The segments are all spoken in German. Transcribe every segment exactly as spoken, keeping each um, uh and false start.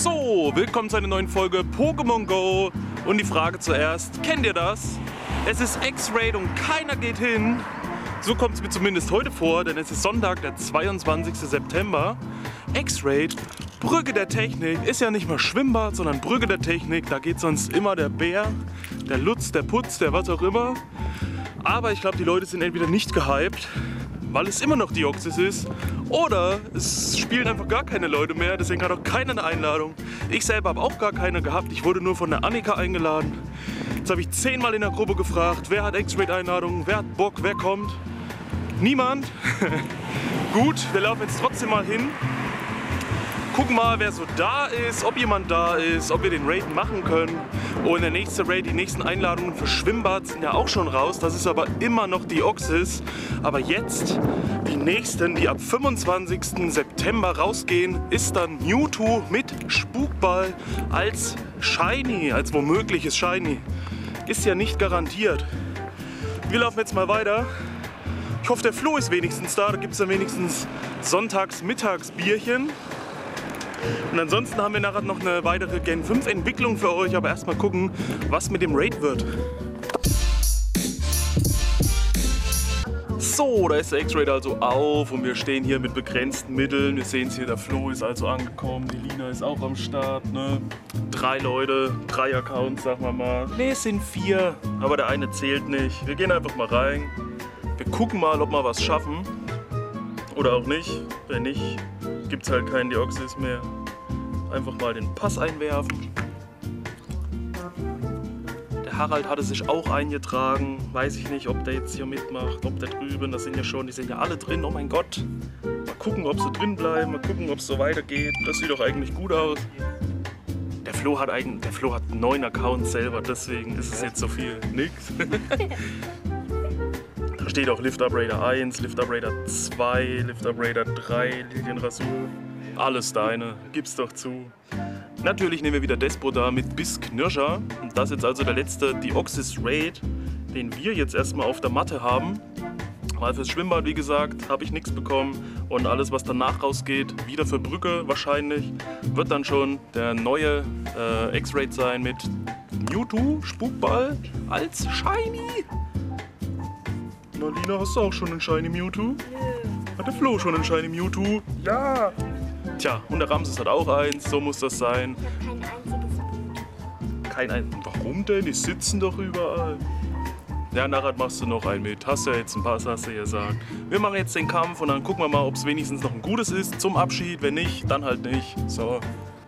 So, willkommen zu einer neuen Folge Pokémon Go. Und die Frage zuerst, kennt ihr das? Es ist X-Raid und keiner geht hin. So kommt es mir zumindest heute vor, denn es ist Sonntag, der zweiundzwanzigste September. X-Raid, Brücke der Technik, ist ja nicht mal Schwimmbad, sondern Brücke der Technik. Da geht sonst immer der Bär, der Lutz, der Putz, der was auch immer. Aber ich glaube, die Leute sind entweder nicht gehypt, weil es immer noch Deoxys ist, oder es spielen einfach gar keine Leute mehr, deswegen hat auch keiner eine Einladung. Ich selber habe auch gar keine gehabt, ich wurde nur von der Annika eingeladen. Jetzt habe ich zehnmal in der Gruppe gefragt, wer hat X-Raid-Einladungen, wer hat Bock, wer kommt. Niemand. Gut, wir laufen jetzt trotzdem mal hin. Gucken mal, wer so da ist, ob jemand da ist, ob wir den Raid machen können. Und der nächste Raid, die nächsten Einladungen für Schwimmbad sind ja auch schon raus. Das ist aber immer noch Deoxys. Aber jetzt, die nächsten, die ab fünfundzwanzigsten September rausgehen, ist dann Mewtwo mit Spukball als Shiny, als womögliches Shiny. Ist ja nicht garantiert. Wir laufen jetzt mal weiter. Ich hoffe, der Flo ist wenigstens da. Da gibt es dann wenigstens Sonntags-Mittags-Bierchen. Und ansonsten haben wir nachher noch eine weitere Gen fünf Entwicklung für euch, aber erstmal gucken, was mit dem Raid wird. So, da ist der X-Raid also auf und wir stehen hier mit begrenzten Mitteln. Wir sehen es hier, der Flo ist also angekommen, die Lina ist auch am Start. Ne? Drei Leute, drei Accounts, sagen wir mal. Ne, es sind vier, aber der eine zählt nicht. Wir gehen einfach mal rein. Wir gucken mal, ob wir was schaffen. Oder auch nicht. Wenn nicht, gibt es halt keinen Deoxys mehr. Einfach mal den Pass einwerfen. Der Harald hatte sich auch eingetragen. Weiß ich nicht, ob der jetzt hier mitmacht, ob der drüben, das sind ja schon, die sind ja alle drin. Oh mein Gott. Mal gucken, ob sie drin bleiben, mal gucken, ob es so weitergeht. Das sieht doch eigentlich gut aus. Der Flo hat eigentlich, der Flo hat neun Accounts selber, deswegen ist es jetzt so viel. Nix. Da steht auch Lift Up Raider eins, Lift Up Raider zwei, Lift Up Raider drei, Lilienrasur. Alles deine, gib's doch zu. Natürlich nehmen wir wieder Despoda mit Bissknirscher. Und das ist jetzt also der letzte Deoxys Raid, den wir jetzt erstmal auf der Matte haben. Weil fürs Schwimmbad, wie gesagt, habe ich nichts bekommen. Und alles, was danach rausgeht, wieder für Brücke wahrscheinlich, wird dann schon der neue äh, X-Raid sein mit Mewtwo, Spukball als Shiny. Na, Lina, hast du auch schon einen Shiny Mewtwo? Nö. Hat der Flo schon einen Shiny Mewtwo? Ja. Tja, und der Ramses hat auch eins, so muss das sein. Ich habe kein einziges Mewtwo. Kein ein. Warum denn? Die sitzen doch überall. Ja, nachher machst du noch einen mit. Hast du ja jetzt ein paar, hast du ja gesagt. Wir machen jetzt den Kampf und dann gucken wir mal, ob es wenigstens noch ein gutes ist zum Abschied. Wenn nicht, dann halt nicht. So.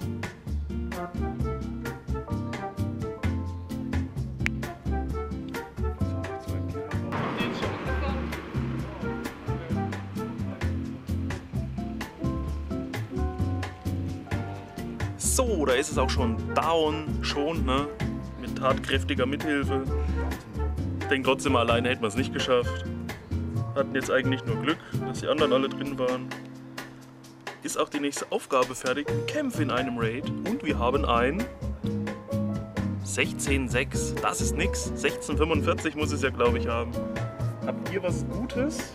So, da ist es auch schon down, schon, ne? Mit tatkräftiger Mithilfe. Ich denke trotzdem, alleine hätten wir es nicht geschafft. Hatten jetzt eigentlich nur Glück, dass die anderen alle drin waren. Ist auch die nächste Aufgabe fertig. Kämpfe in einem Raid. Und wir haben ein sechzehn sechs. Das ist nix. sechzehn fünfundvierzig muss es ja, glaube ich, haben. Habt ihr was Gutes?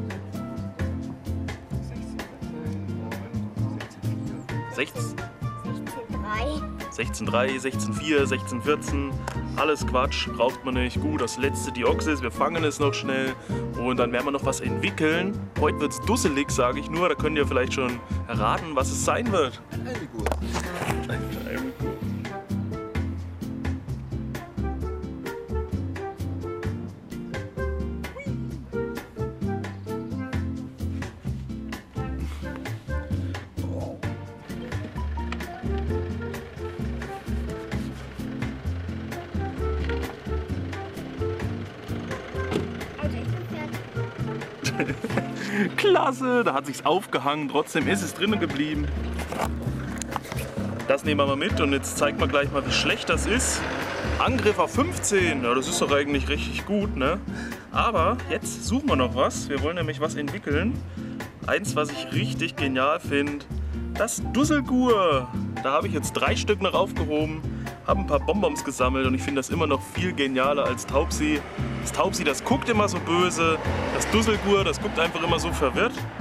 sechzehn sechzehn drei, sechzehn vier, sechzehn vierzehn, alles Quatsch, braucht man nicht. Gut, das letzte Deoxys, wir fangen es noch schnell und dann werden wir noch was entwickeln. Heute wird es dusselig, sage ich nur, da könnt ihr vielleicht schon erraten, was es sein wird. Ein Albigur. Ein Albigur. Klasse, da hat sich's aufgehangen, trotzdem ist es drinnen geblieben. Das nehmen wir mal mit und jetzt zeigt man gleich mal, wie schlecht das ist. Angriff auf fünfzehn, ja, das ist doch eigentlich richtig gut, ne? Aber jetzt suchen wir noch was. Wir wollen nämlich was entwickeln. Eins, was ich richtig genial finde, das Dusselgur. Da habe ich jetzt drei Stück noch aufgehoben, habe ein paar Bonbons gesammelt und ich finde das immer noch viel genialer als Taubsi. Das Taubsi, das guckt immer so böse. Das Dusselgur, das guckt einfach immer so verwirrt.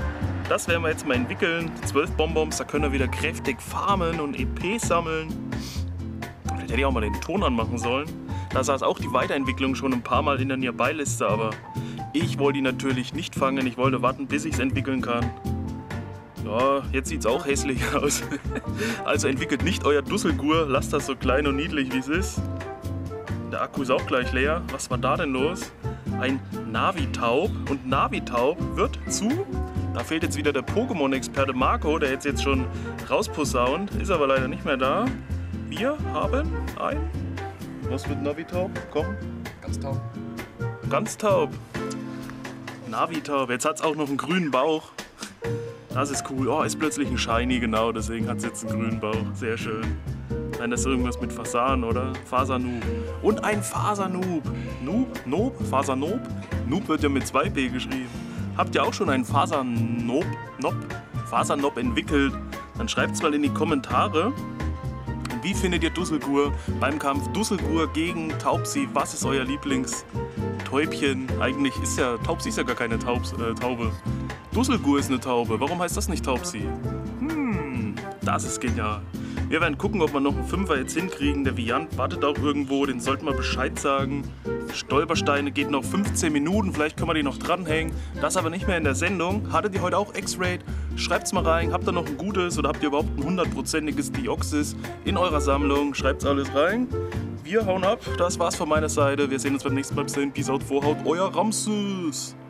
Das werden wir jetzt mal entwickeln. zwölf Bonbons, da können wir wieder kräftig farmen und E P sammeln. Vielleicht hätte ich auch mal den Ton anmachen sollen. Da saß auch die Weiterentwicklung schon ein paar Mal in der Nearby-Liste, aber ich wollte die natürlich nicht fangen. Ich wollte warten, bis ich es entwickeln kann. Ja, jetzt sieht es auch hässlich aus. Also entwickelt nicht euer Dusselgur, lasst das so klein und niedlich, wie es ist. Der Akku ist auch gleich leer. Was war da denn los? Ein Navitaub. Und Navitaub wird zu... Da fehlt jetzt wieder der Pokémon-Experte Marco, der jetzt, jetzt schon rausposaunt, ist aber leider nicht mehr da. Wir haben ein... Was wird Navitaub? Komm. Ganz taub. Ganz taub. Navitaub. Jetzt hat es auch noch einen grünen Bauch. Das ist cool. Oh, ist plötzlich ein Shiny, genau. Deswegen hat es jetzt einen grünen Bauch. Sehr schön. Nein, das ist irgendwas mit Fasan, oder? Fasanoob. Und ein Fasanoob. Noob? Noob? Fasanoob? Noob wird ja mit zwei P geschrieben. Habt ihr auch schon einen Fasanoob Nob, Fasanoob entwickelt? Dann schreibt es mal in die Kommentare. Wie findet ihr Dusselgur beim Kampf Dusselgur gegen Taubsi? Was ist euer Lieblingstäubchen? Eigentlich ist ja Taubsi ist ja gar keine Taubs, äh, Taube. Dusselgur ist eine Taube. Warum heißt das nicht Taubsi? Hm, das ist genial. Wir werden gucken, ob wir noch einen Fünfer jetzt hinkriegen. Der Viant wartet auch irgendwo, den sollten wir Bescheid sagen. Stolpersteine geht noch fünfzehn Minuten, vielleicht können wir die noch dranhängen. Das aber nicht mehr in der Sendung. Hattet ihr heute auch X-Raid? Schreibt's mal rein. Habt ihr noch ein gutes oder habt ihr überhaupt ein hundertprozentiges Deoxys in eurer Sammlung? Schreibt's alles rein. Wir hauen ab. Das war's von meiner Seite. Wir sehen uns beim nächsten Mal. Bis dahin. Peace out, Vorhaut. Euer Ramses.